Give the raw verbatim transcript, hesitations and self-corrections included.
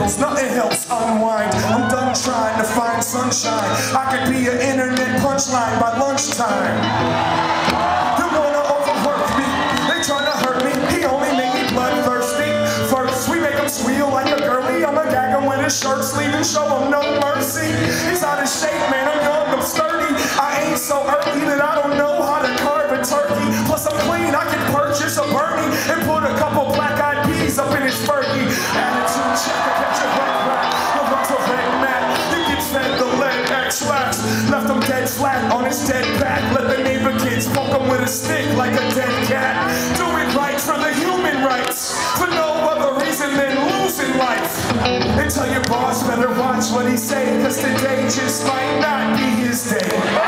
pickles, nothing helps unwind. I'm done trying to find sunshine. I could be an internet punchline by lunchtime. You wanna overwork me, they tryna hurt me. He only make me bloodthirsty. First we make him squeal like a girly. I'ma gag him with his shirt sleeve and show him no mercy. He's out of shape, man, I'm young, I'm sturdy. I ain't so earthy that I don't know how to carve a turkey. Plus I'm clean, I can purchase a Bernie and put a couple black-eyed peas up in his Fergie. Attitude check, I catch a red rat. No run to red mat. He gets fed the lead X-Lax. Left him dead flat on his dead back. Let the neighbor kids poke him with a stick like a dead cat. Do it right for the human rights, for no other reason than losing life. And tell your boss better watch what he say, cause today just might not be his day.